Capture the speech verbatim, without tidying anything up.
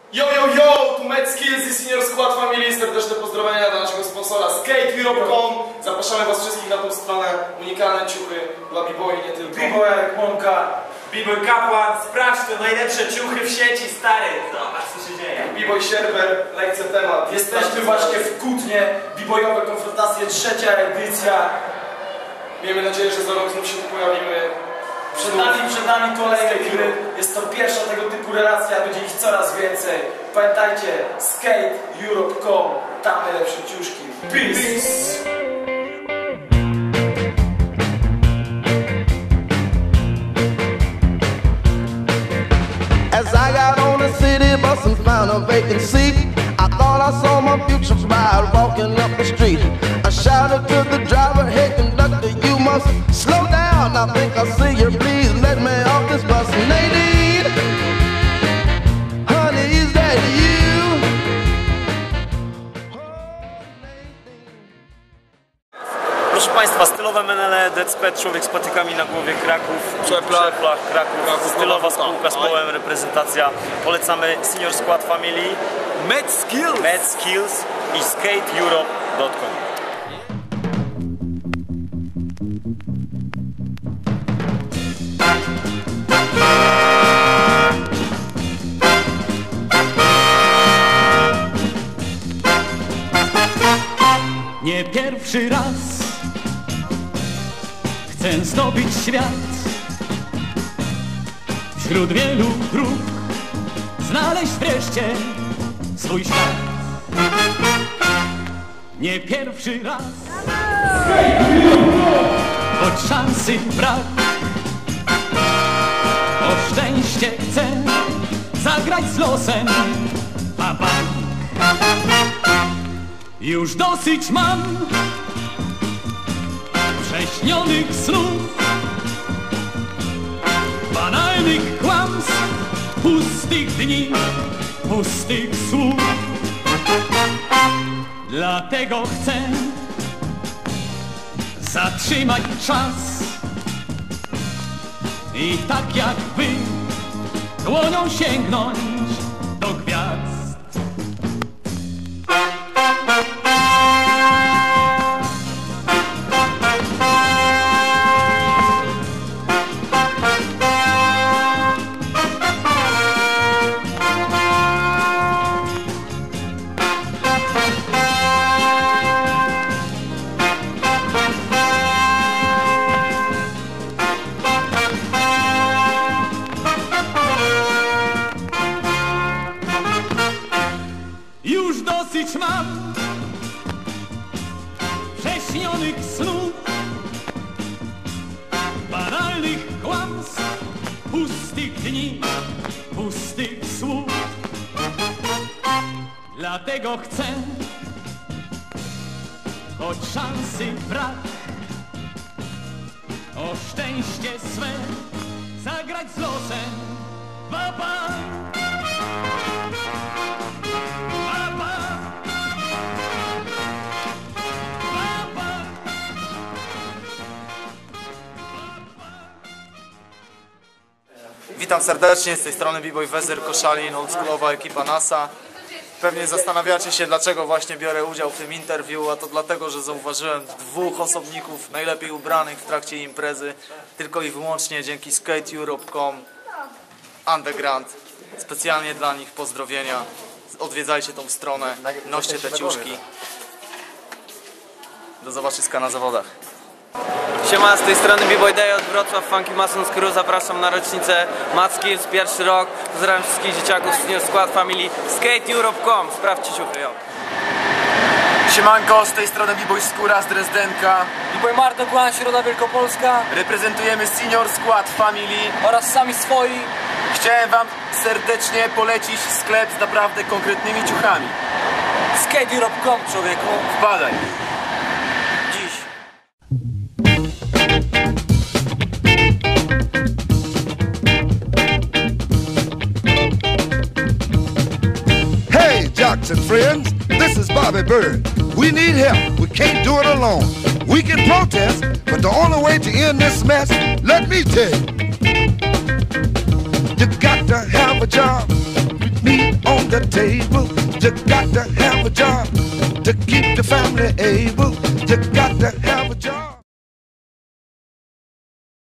Yo, yo, yo! Tu Med Skills i Senior Squad Family. Serdeczne pozdrowienia dla naszego sponsora skate europe kropka com. Zapraszamy was wszystkich na tą stronę. Unikalne ciuchy dla b-boy, nie tylko. B-boy Jarek Mąka, B-boy Kapłan. Sprawdź to, najlepsze ciuchy w sieci, stary. Zobacz co się dzieje. B-boy Sierber, lekcja temat. Jesteśmy właśnie w Kutnie. B-boyowe konfrontacje, trzecia edycja. Miejmy nadzieję, że za rok znów się tu pojawimy. Przed nami, przed nami kolejne gry. Jest to pierwsza tego typu relacja, będzie ich coraz więcej. Pamiętajcie, skate europe kropka com, tam najlepsze ciuszki. Peace! As I got on the city bus and found a vacant seat, I thought I saw my future bride walking up the street. I shouted to the driver, hey conductor, you must slow down. I think I see you, please let me off this bus. Nadine, honey, is that you? Proszę Państwa, stylowe menele, Deadsped, człowiek z patykami na głowie, Kraków, Przeplach, Przeplach Kraków, Kraków, stylowa Kraków, spółka z tak. połem, reprezentacja. Polecamy Senior Squad Family, Med Skills! Med Skills i skate europe kropka com. Nie pierwszy raz chcę zdobyć świat. Wśród wielu dróg znaleźć wreszcie swój świat. Nie pierwszy raz, choć szansy brak. O szczęście chcę zagrać z losem, a bank. Już dosyć mam prześnionych snów, banalnych kłamstw, pustych dni, pustych słów. Dlatego chcę zatrzymać czas i tak jak wy dłonią sięgnąć do gwiazd. Już dosyć mam prześnionych snów, banalnych kłamstw, pustych dni, pustych słów. Dlatego chcę, choć szansy brak, o szczęście swe zagrać z losem. Baba! Witam serdecznie, z tej strony B-boy Wezer, Koszalin, oldschoolowa ekipa NASA. Pewnie zastanawiacie się, dlaczego właśnie biorę udział w tym interview, a to dlatego, że zauważyłem dwóch osobników najlepiej ubranych w trakcie imprezy, tylko i wyłącznie dzięki skate europe kropka com Underground. Specjalnie dla nich pozdrowienia. Odwiedzajcie tą stronę, noście te ciuszki. Do zobaczyska na zawodach. Siema, z tej strony B-boy Day od Wrocław, Funky Masons Crew. Zapraszam na rocznicę Med Skills, pierwszy rok. Pozdrawiam wszystkich dzieciaków z Senior Squad Family. skate europe kropka com, sprawdźcie ciuchy, jo. Siemanko, z tej strony B-boy Skóra z Dresdenka. B-boy Marto Kłan, Środa Wielkopolska. Reprezentujemy Senior Squad Family Oraz sami swoi. Chciałem wam serdecznie polecić sklep z naprawdę konkretnymi ciuchami. skate europe kropka com, człowieku. Wpadaj. Dziś. Hey, jocks and friends, this is Bobby Bird. We need help. We can't do it alone. We can protest, but the only way to end this mess, let me tell you, you got to have a job. Meet me on the table. You got to have a job to keep the family able. You got to have a job.